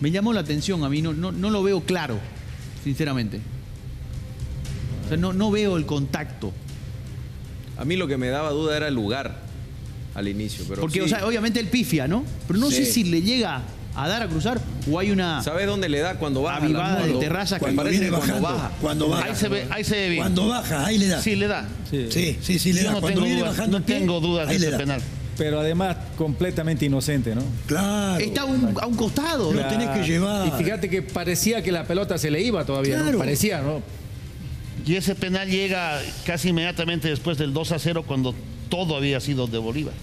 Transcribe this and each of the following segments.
Me llamó la atención, a mí no lo veo claro, sinceramente. O sea, no veo el contacto. A mí lo que me daba duda era el lugar al inicio. Pero Porque, sí, o sea, obviamente él pifia, ¿no? Pero no sé si le llega a dar a cruzar o hay una ¿sabes dónde le da cuando baja? avivada de terraza que Cuando parece viene que cuando bajando, baja. cuando baja. Ahí se ve bien. Cuando baja, ahí le da. Sí, le da. Sí, le Yo da. no Cuando tengo viene dudas, bajando no el pie, tengo dudas de ahí le ese da. penal. Pero además completamente inocente, ¿no? Claro. está a un costado. Lo tenés que llevar. Y fíjate que parecía que la pelota se le iba todavía, Claro. ¿no? Parecía, ¿no? Y ese penal llega casi inmediatamente después del 2-0 cuando todo había sido de Bolívar.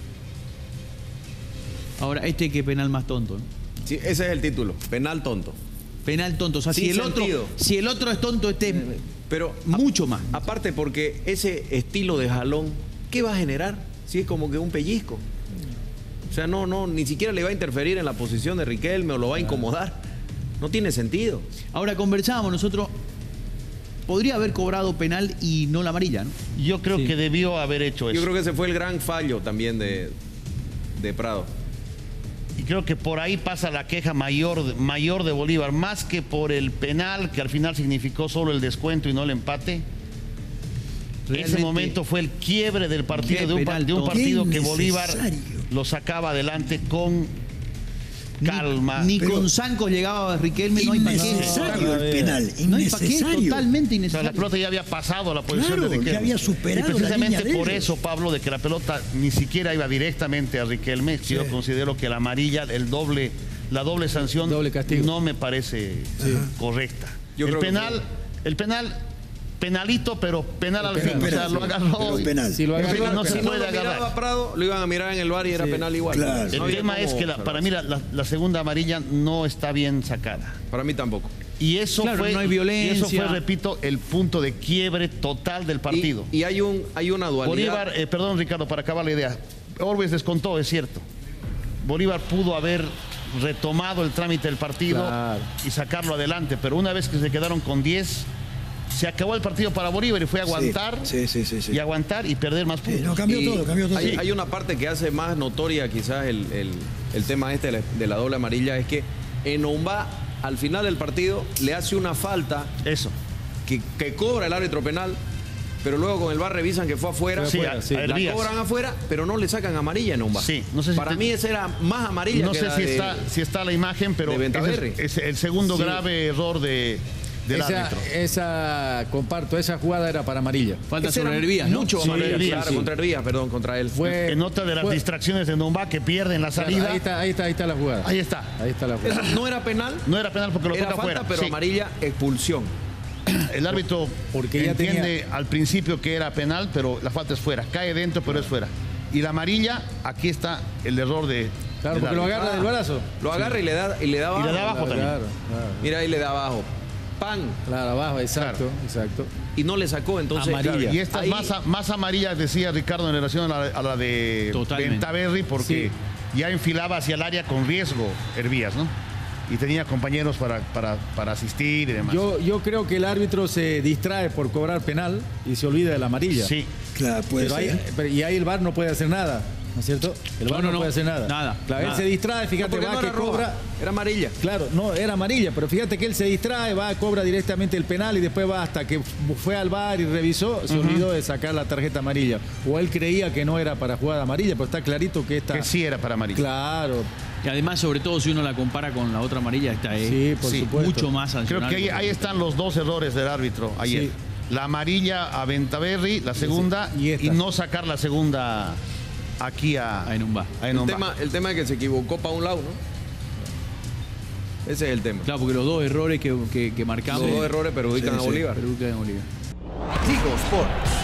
Ahora, qué penal más tonto, ¿no? Sí, ese es el título, penal tonto. Penal tonto. O sea, Sin sentido. si el otro es tonto, Pero mucho más. Aparte porque ese estilo de jalón, ¿qué va a generar? Si es como que un pellizco. O sea, ni siquiera le va a interferir en la posición de Riquelme o lo va a incomodar. No tiene sentido. Ahora, conversábamos nosotros, podría haber cobrado penal y no la amarilla, ¿no? Yo creo que debió haber hecho eso. Yo creo que ese fue el gran fallo también de Prado. Y creo que por ahí pasa la queja mayor de Bolívar, más que por el penal, que al final significó solo el descuento y no el empate. Realmente, ese momento fue el quiebre del partido, de un partido que Bolívar lo sacaba adelante con calma. Ni con Sanco llegaba Riquelme, no hay para qué. Innecesario el penal. No hay para qué, Innecesario. totalmente O sea, innecesario. la pelota ya había pasado a la posición Claro, de Riquelme. ya había superado y precisamente la línea de por ellos. eso, Pablo, de que la pelota ni siquiera iba directamente a Riquelme, yo considero que la amarilla, la doble sanción, Doble castigo. no me parece correcta. Yo creo que El penal, penalito, pero penal al fin. penal, O sea, sí. lo agarró. Pero penal. Si lo En fin, agarró, no se Si no puede lo miraba agarrar. Prado, lo iban a mirar en el VAR y era penal igual. Claro. No El había tema es cómo que para mí la segunda amarilla no está bien sacada. Para mí tampoco. Y eso Claro, fue, no hay y eso fue, violencia. repito, el punto de quiebre total del partido. Y hay una dualidad. Bolívar, perdón Ricardo, para acabar la idea. Orbes descontó, es cierto. Bolívar pudo haber retomado el trámite del partido y sacarlo adelante, pero una vez que se quedaron con 10, se acabó el partido para Bolívar y fue a aguantar Sí. y aguantar y perder más puntos. No, cambió todo. Hay una parte que hace más notoria quizás el tema de la doble amarilla, es que Enombá al final del partido le hace una falta Eso. que cobra el árbitro penal, pero luego con el VAR revisan que fue afuera. Sí, afuera, sí. a La Hervías. cobran afuera, pero no le sacan amarilla a Enombá. Sí, no sé si Para mí esa era más amarilla No que sé la si está la imagen, pero de Ventaverri. es el segundo grave error del árbitro. Comparto, esa jugada era para amarilla. Falta Ese sobre era Hervías, ¿no? mucho Sí, amarilla, Hervías, claro, sí. contra Hervías, perdón, contra él. Fue, En otra de las distracciones de Nombá que pierden la claro, salida. ahí está la jugada. Ahí está. Ahí está la jugada. Eso no era penal, No era penal porque lo era toca falta, afuera. pero Sí. amarilla, expulsión. El árbitro Porque ya entiende al principio que era penal, pero la falta es fuera. Cae dentro, pero es fuera. Y la amarilla, aquí está el error de. Claro, del porque lo árbitro. agarra del brazo. Lo agarra y le da abajo. Y le da abajo también. Claro, Mira, ahí le da abajo. ¡Pan! claro, abajo, exacto. Y no le sacó, entonces. Amarilla. Y esta ahí- es más amarilla, decía Ricardo, en relación a la de Totalmente. Ventaverri, porque ya enfilaba hacia el área con riesgo Hervías, ¿no? Y tenía compañeros para asistir y demás. Yo creo que el árbitro se distrae por cobrar penal y se olvida de la amarilla. Sí. Claro, puede Pero ser. y ahí el VAR no puede hacer nada, ¿no es cierto? El VAR no, no, puede hacer nada. nada, Claro, nada. él se distrae, fíjate, Porque va no que era roja, cobra. era amarilla. Claro, no, era amarilla, pero fíjate que él se distrae, va, cobra directamente el penal y después va hasta que fue al VAR y revisó, se olvidó de sacar la tarjeta amarilla. O él creía que no era para jugada amarilla, pero está clarito que esta... Que sí era para amarilla. Claro, Y además, sobre todo, si uno la compara con la otra amarilla, esta es sí, por supuesto. mucho más Creo sancionable. que ahí están los dos errores del árbitro ayer. Sí. La amarilla a Ventaverri, la segunda, Y esta. y no sacar la segunda aquí a Enombá. El tema es que se equivocó para un lado, ¿no? Ese es el tema. Claro, porque los dos errores que marcamos Los dos errores perjudican a Bolívar. perjudican a Bolívar. Tigo Sport.